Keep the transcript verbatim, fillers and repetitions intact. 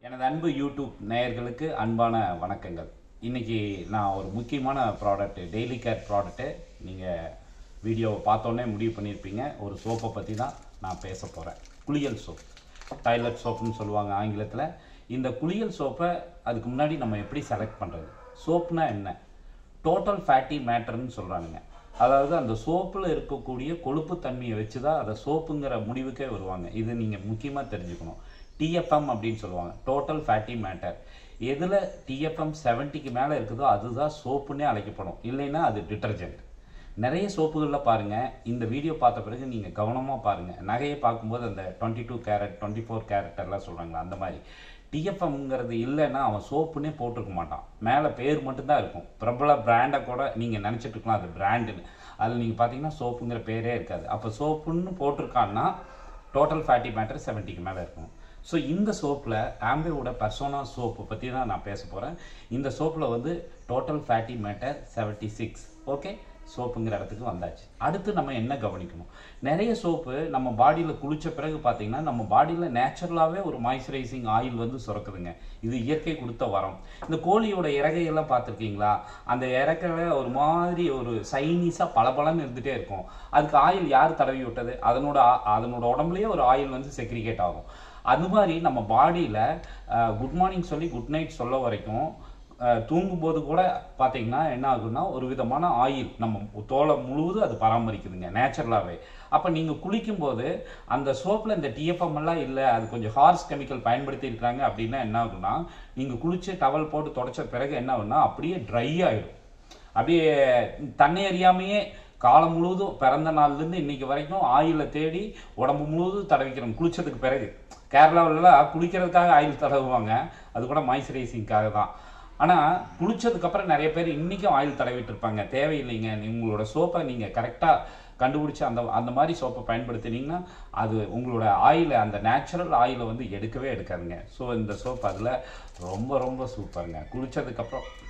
எனது அன்பு யூடியூப் நேயர்களுக்கு அன்பான வணக்கங்கள். இன்னைக்கு நான் ஒரு முக்கியமான ப்ராடக்ட், டெய்லி கேர் ப்ராடக்ட்டு. நீங்கள் வீடியோவை பார்த்தோன்னே முடிவு பண்ணியிருப்பீங்க. ஒரு சோப்பை பற்றி தான் நான் பேச போகிறேன். குளியல் சோப், டாய்லெட் சோப்புன்னு சொல்லுவாங்க ஆங்கிலத்தில். இந்த குளியல் சோப்பை அதுக்கு முன்னாடி நம்ம எப்படி செலக்ட் பண்ணுறது? சோப்புனா என்ன? டோட்டல் ஃபேட்டி மேட்டர்னு சொல்கிறானுங்க. அதாவது அந்த சோப்பில் இருக்கக்கூடிய கொழுப்பு தன்மையை வச்சு தான் அதை சோப்புங்கிற முடிவுக்கே வருவாங்க. இது நீங்கள் முக்கியமாக தெரிஞ்சுக்கணும். டிஎஃப்எம் அப்படின்னு சொல்லுவாங்க, டோட்டல் ஃபேட்டி மேட்டர். எதில் டிஎஃப்எம் செவன்ட்டிக்கு மேலே இருக்குதோ அதுதான் சோப்புன்னே அழைக்கப்படும், இல்லைன்னா அது டிட்டர்ஜென்ட். நிறைய சோப்புகளில் பாருங்கள், இந்த வீடியோ பார்த்த பிறகு நீங்கள் கவனமாக பாருங்கள். நகையை பார்க்கும்போது அந்த twenty two carat twenty four carat எல்லாம் சொல்கிறாங்களா, அந்த மாதிரி டிஎஃப்எம்ங்கிறது இல்லைன்னா அவன் சோப்புன்னே போட்டிருக்க மாட்டான். மேலே பேர் மட்டும்தான் இருக்கும். பிரபல பிராண்டை கூட நீங்கள் நினச்சிட்டு இருக்கலாம் அது பிராண்டுன்னு. அதில் நீங்கள் பார்த்தீங்கன்னா சோப்புங்கிற பேரே இருக்காது. அப்போ சோப்புன்னு போட்டிருக்கான்னா டோட்டல் ஃபேட்டி மேட்டர் செவன்ட்டிக்கு மேலே இருக்கும். ஸோ இந்த சோப்பில் ஆம்பேவோட பர்சோனா சோப்பு பற்றி தான் நான் பேச போகிறேன். இந்த சோப்பில் வந்து total fatty matter seventy six. Okay, சோப்புங்கிற இடத்துக்கு வந்தாச்சு. அடுத்து நம்ம என்ன கவனிக்கணும்? நிறைய சோப்பு நம்ம பாடியில் குளித்த பிறகு பார்த்தீங்கன்னா நம்ம பாடியில் நேச்சுரலாகவே ஒரு மாய்ஸ்சரைசிங் ஆயில் வந்து சுரக்குதுங்க. இது இயற்கை கொடுத்த வரம். இந்த கோழியோட இறகையெல்லாம் பார்த்துருக்கீங்களா? அந்த இறக்கையில ஒரு மாதிரி ஒரு சைனீஸாக பளபளன்னு இருந்துகிட்டே இருக்கும். அதுக்கு ஆயில் யார் தடவி விட்டது? அதனோட அதனோட உடம்புலேயே ஒரு ஆயில் வந்து செக்ரிகேட் ஆகும். அது மாதிரி நம்ம பாடியில் குட் மார்னிங் சொல்லி குட் நைட் சொல்ல வரைக்கும் தூங்கும்போது கூட பார்த்தீங்கன்னா என்ன ஆகுதுன்னா ஒரு விதமான ஆயில் நம்ம தோலை முழுவதும் அது பராமரிக்குதுங்க நேச்சுரலாகவே. அப்போ நீங்கள் குளிக்கும்போது அந்த சோப்பில் இந்த டிஎஃப்எம் எல்லாம் இல்லை, அது கொஞ்சம் ஹார்ஸ் கெமிக்கல் பயன்படுத்தி இருக்கிறாங்க அப்படின்னா என்ன ஆகுதுன்னா, நீங்கள் குளித்து டவல் போட்டு தொடச்ச பிறகு என்ன ஆகுதுன்னா அப்படியே ட்ரை ஆகிடும். அப்படியே தன்னை அறியாமையே காலம் முழுவதும் பிறந்த நாள்லேருந்து இன்னைக்கு வரைக்கும் ஆயிலை தேடி உடம்பு முழுவதும் தடவிக்கிறோம். குளிச்சதுக்கு பிறகு கேரளாவிலலாம் குளிக்கிறதுக்காக ஆயில் தடவுவாங்க, அது கூட மாய்ஸ்சரைசிங்காக தான். ஆனால் குளிச்சதுக்கப்புறம் நிறைய பேர் இன்றைக்கும் ஆயில் தடவிட்டு இருப்பாங்க. தேவையில்லைங்க. உங்களோட சோப்பை நீங்கள் கரெக்டாக கண்டுபிடிச்சி அந்த அந்த மாதிரி சோப்பை பயன்படுத்தினீங்கன்னா அது உங்களோட ஆயிலை, அந்த நேச்சுரல் ஆயிலை வந்து எடுக்கவே எடுக்காதுங்க. ஸோ இந்த சோப் அதில் ரொம்ப ரொம்ப சூப்பருங்க. குளித்ததுக்கப்புறம்